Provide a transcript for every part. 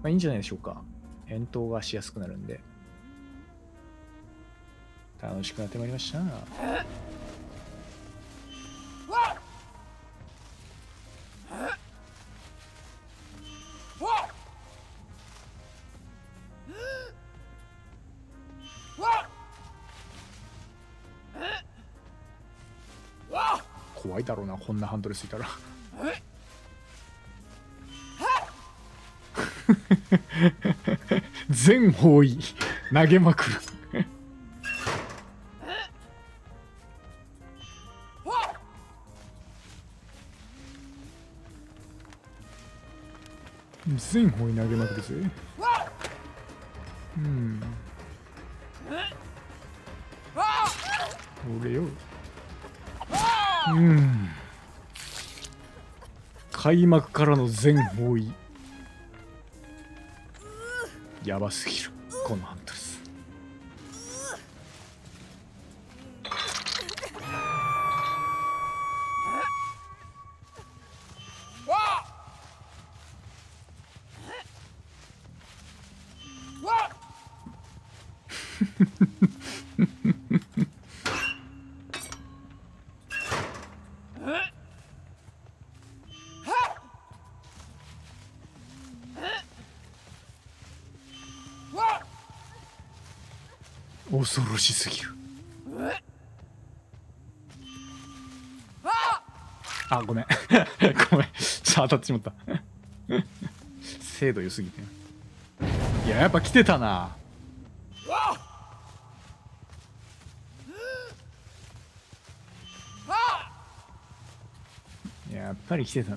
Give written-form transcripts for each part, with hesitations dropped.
あ、いいんじゃないでしょうか。遠投がしやすくなるんで。楽しくなってまいりました。怖いだろうな、こんなハンドルついたら。全方位投げまくる。全方位投げまくるぜ。うん。俺よ。うん。開幕からの全方位。やばすぎる、このハンドルス。恐ろしすぎる。あ、ごめん。ごめん。当たってしまった。精度良すぎて。いや、やっぱ来てたな。やっぱり来てたな。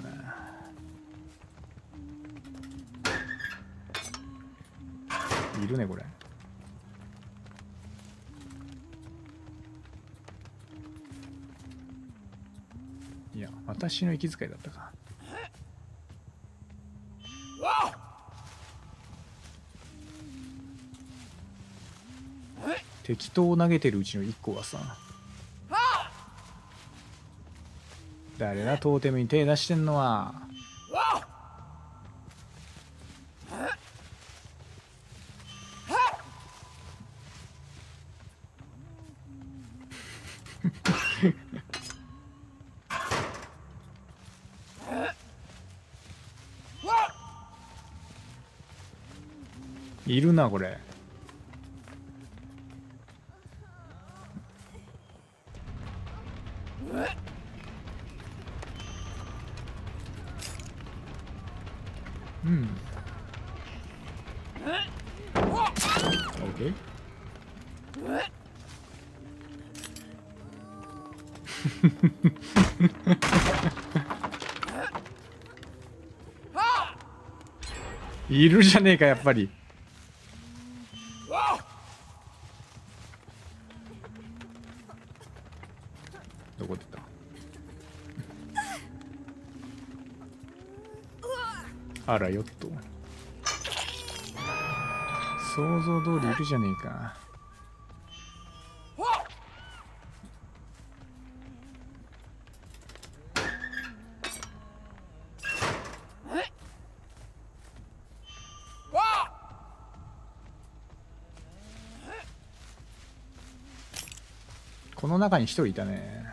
いるね、これ。いや、私の息遣いだったか。適当投げてるうちの1個がさ、誰だトーテムに手出してんのは。いるなこれ。うん。OK。いるじゃねえかやっぱり。どこ出た。あらよっと。想像通りいるじゃねえか。この中に一人いたね。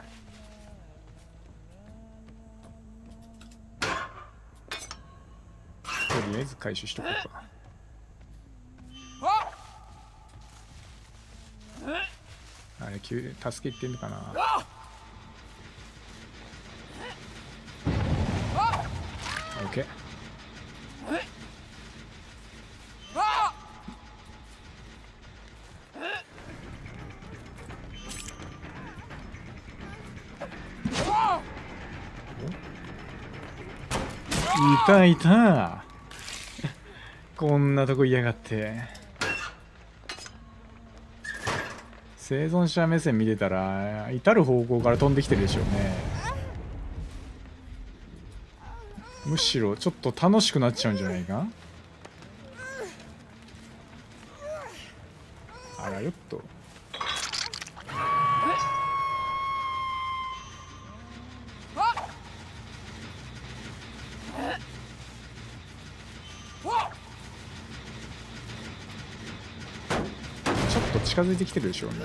とりあえず回収しとこうか。あれ助けいってんのかな。オッケー。いたいた。こんなとこいやがって。生存者目線見てたら至る方向から飛んできてるでしょうね。むしろちょっと楽しくなっちゃうんじゃないか。あらよっと。 と近づいてきてるでしょうね。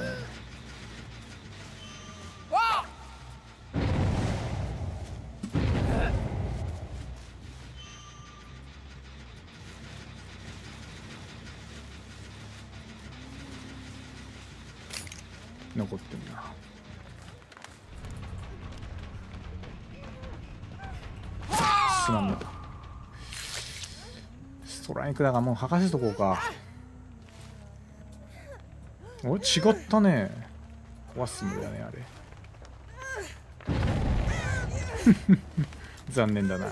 残ってんな。すまんなと。ストライクだがもう吐かせとこうか。お、違ったね。壊すんだねあれ。残念だな。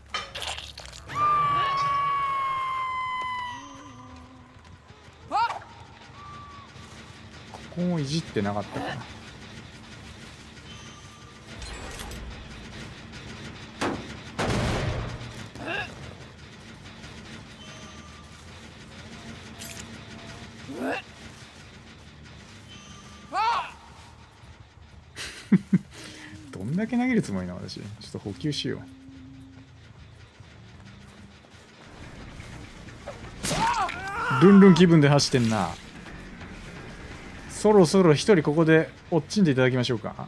ここもいじってなかったかな。どんだけ投げるつもりなの私。ちょっと補給しよう。ルンルン気分で走ってんな。そろそろ一人ここで落ちんでいただきましょうか。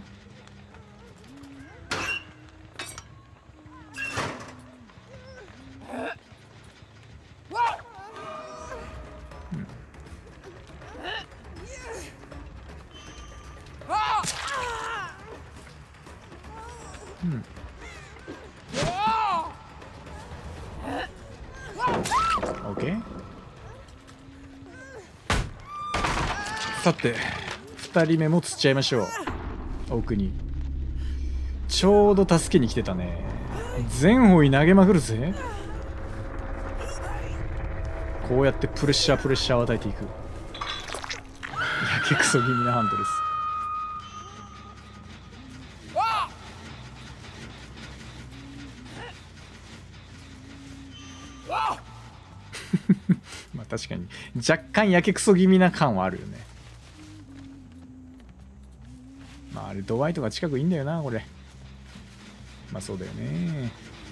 さて2人目も釣っちゃいましょう。奥にちょうど助けに来てたね。全方位投げまくるぜ。こうやってプレッシャーを与えていく。やけくそ気味なハントです。まあ確かに若干やけくそ気味な感はあるよね。まああれドワイトが近くいいんだよなこれ。まあそうだよね。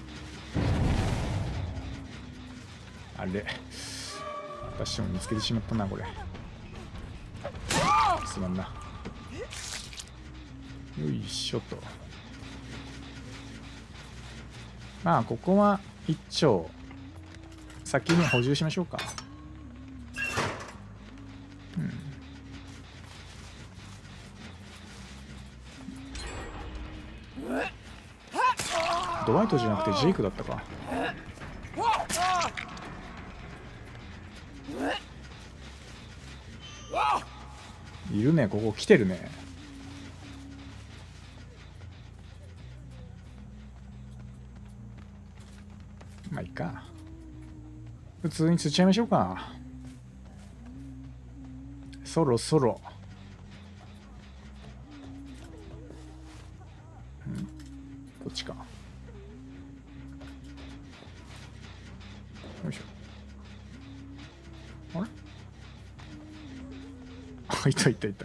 あれ私も見つけてしまったなこれ。すまんな。よいしょと。まあここは一丁先に補充しましょうか。ドワイトじゃなくてジェイクだったか。いるね、ここ来てるね。まあいいか。普通に釣っちゃいましょうか。そろそろ。こっちか。よいしょ。あれあ、いたいたいた。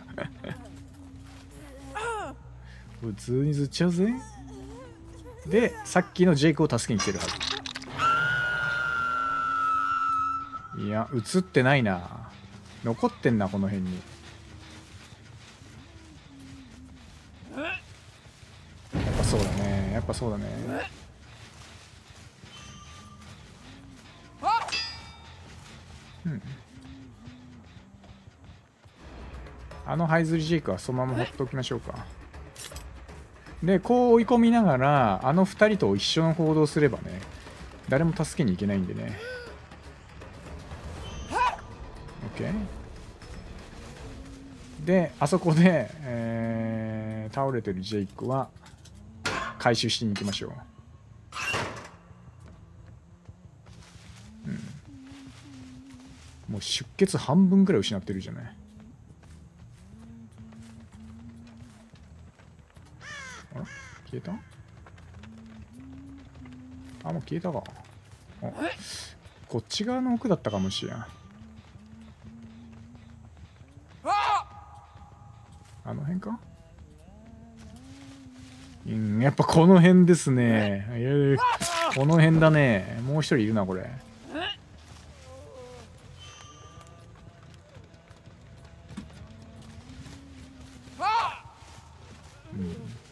普通に釣っちゃうぜ。で、さっきのジェイクを助けに来てるはず。いや、映ってないな。残ってんな、この辺に。やっぱそうだね。やっぱそうだね。うん。あのハイズリジェイクはそのままほっておきましょうか。で、こう追い込みながら、あの2人と一緒の行動をすればね、誰も助けに行けないんでね。OK。で、あそこで、倒れてるジェイクは回収しに行きましょう。もう出血半分くらい失ってるじゃない。あら消えた？あ、もう消えたか。こっち側の奥だったかもしれん。あの辺か？やっぱこの辺ですね。この辺だね。もう一人いるな、これ。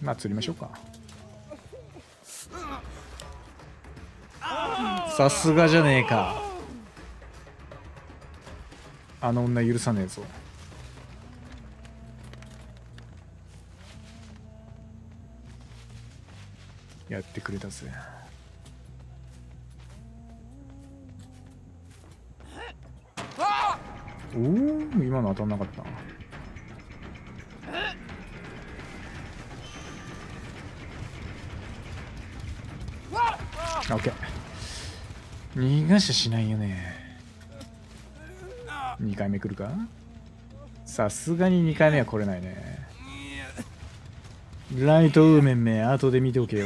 まあ釣りましょうか。さすがじゃねえか。あの女許さねえぞ。やってくれたぜ。おお、今の当たんなかったな。オッケー。逃がしゃしないよね。2回目来るか。さすがに2回目は来れないね。ライトウーメンめ後で見ておけよ。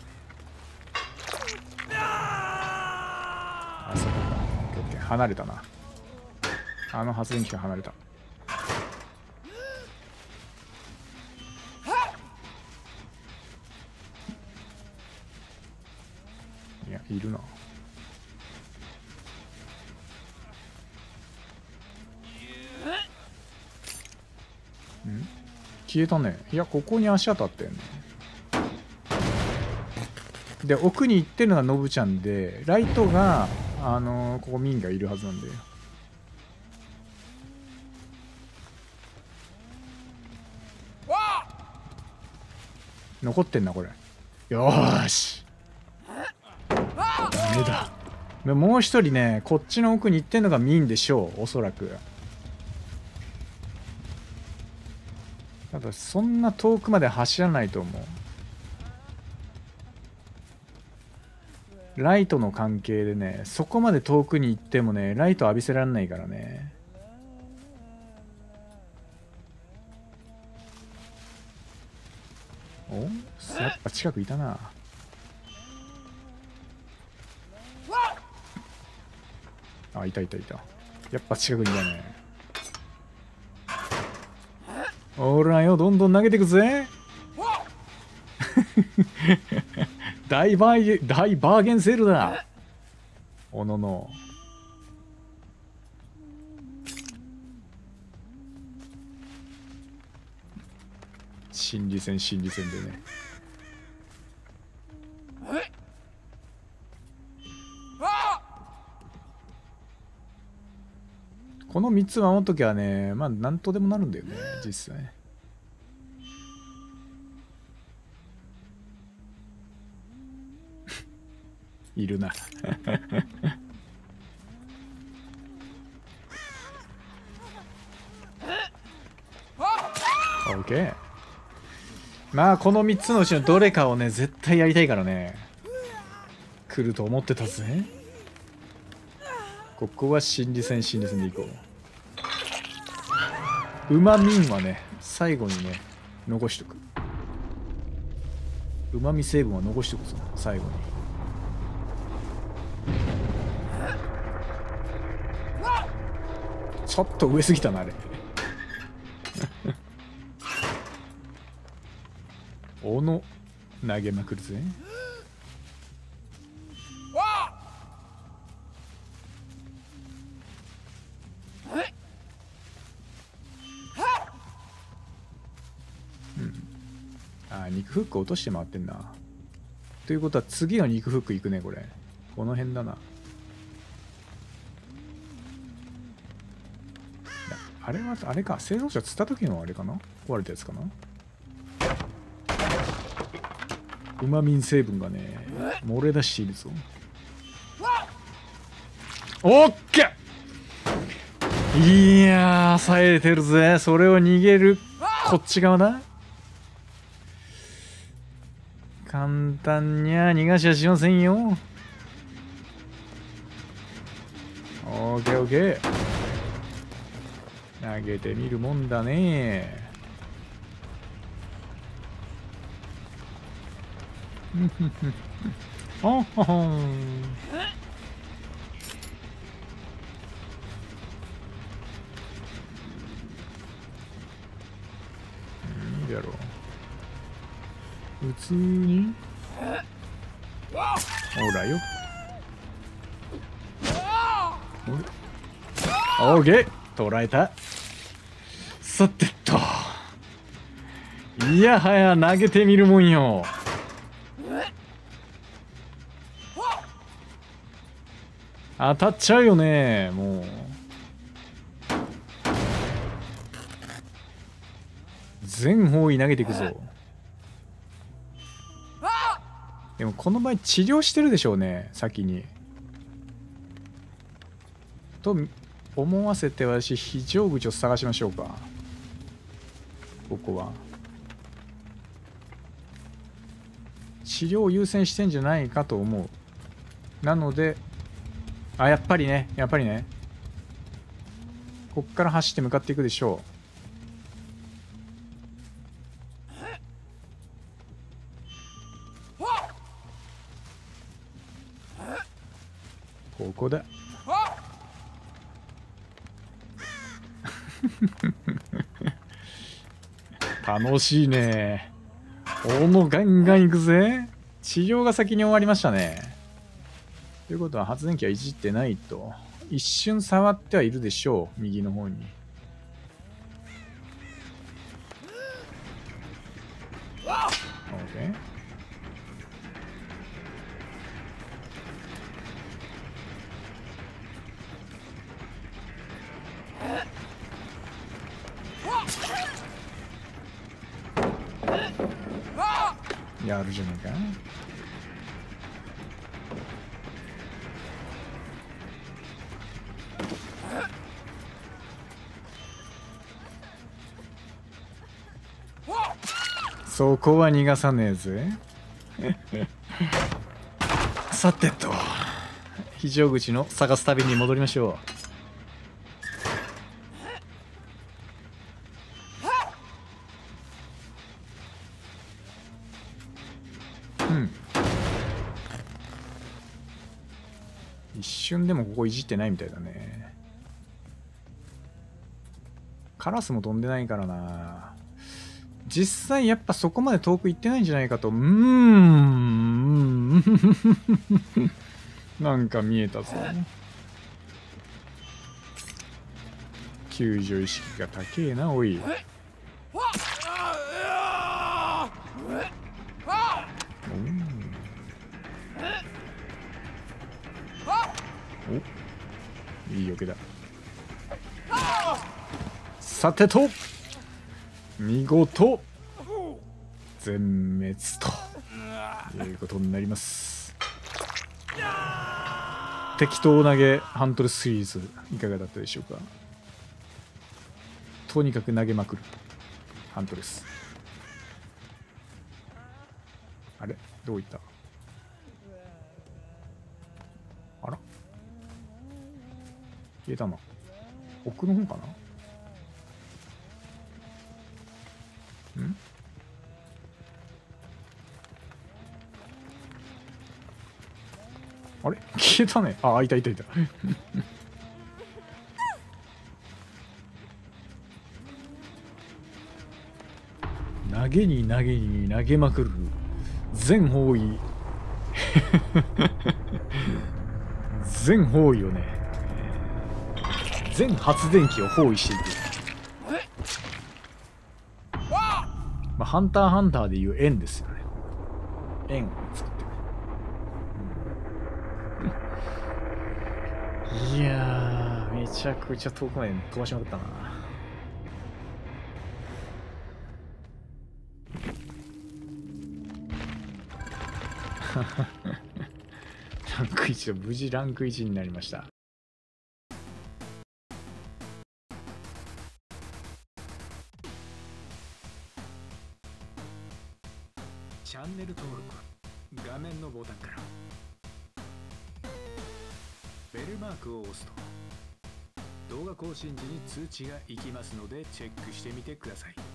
あ、そうか。オッケーオッケー。離れたな。あの発電機が離れた。いや、いるな。ん？消えたね。いや、ここに足当たったよね。で、奥に行ってるのがノブちゃんで、ライトが、ここミンがいるはずなんで。残ってんな、これ。よーし。ダメだ。もう一人ね、こっちの奥に行ってんのがミンでしょう、おそらく。ただ、そんな遠くまで走らないと思う。ライトの関係でね、そこまで遠くに行ってもね、ライト浴びせられないからね。お？やっぱ近くいたな。あ、いたいたいた。やっぱ近くにいたね。ほらよ、どんどん投げてくぜ。大バーゲンセールだ。おのの。心理戦でね。この3つ守っときゃね、まあなんとでもなるんだよね、実際。いるな。オッケー。まあこの3つのうちのどれかをね、絶対やりたいからね。来ると思ってたぜ。ここは心理戦でいこう。うまみんはね、最後にね、残しとく。うまみ成分は残しとくぞ、最後に。ちょっと上すぎたな、あれ。おの、投げまくるぜ。肉フック落として回ってんな。ということは次の肉フック行くね、これ。この辺だな。あれは、あれか。製造車釣った時のあれかな？壊れたやつかな？うまみん成分がね、漏れ出しているぞ。オッケー！いやー、冴えてるぜ。それを逃げる、こっち側だ。簡単には逃がしはしませんよ。オーケーオーケー。投げてみるもんだね。ほほほん。いいだろう。普通にほらよ。オーケー、捕らえた。さてと、 いやはや投げてみるもんよ。当たっちゃうよねもう。全方位投げていくぞ。でもこの場合治療してるでしょうね先に。と思わせて私非常口を探しましょうか。ここは治療を優先してんじゃないかと思う。なのでやっぱりねこっから走って向かっていくでしょう。ここだ。楽しいね。ガンガンいくぜ。治療が先に終わりましたね。ということは発電機はいじってないと。一瞬触ってはいるでしょう右の方に。OK。やるじゃないか。そこは逃がさねえぜ。さてと非常口の探す旅に戻りましょう。一瞬でもここいじってないみたいだね。カラスも飛んでないからな。実際やっぱそこまで遠く行ってないんじゃないかと。なんか見えたぞ。救助意識が高えなおい。お、いいよけだ。さてと見事全滅ということになります。適当投げハントレスシリーズいかがだったでしょうか。とにかく投げまくるハントレス。あれどういった。あら消えたな。奥の方かな。あれ消えたね。いた。投げに投げまくる全方位全方位をね、全発電機を包囲していく。ハンターハンターでいう円ですよね。円を作ってくる。いやーめちゃくちゃ遠くまで飛ばしまくったな。ランク1は無事ランク1になりました。チャンネル登録は画面のボタンから、ベルマークを押すと動画更新時に通知がいきますのでチェックしてみてください。